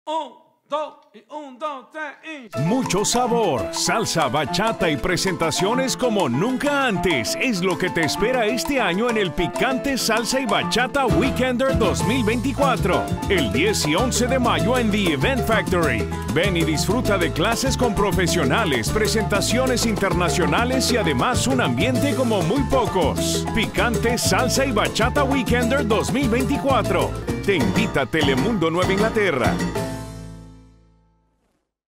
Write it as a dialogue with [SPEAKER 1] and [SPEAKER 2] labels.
[SPEAKER 1] Un, dos, y un, dos, tres, y...
[SPEAKER 2] Mucho sabor, salsa, bachata y presentaciones como nunca antes es lo que te espera este año en el Picante Salsa y Bachata Weekender 2024, el 10 y 11 de mayo en The Event Factory. Ven y disfruta de clases con profesionales, presentaciones internacionales y además un ambiente como muy pocos. Picante Salsa y Bachata Weekender 2024. Te invita Telemundo Nueva Inglaterra.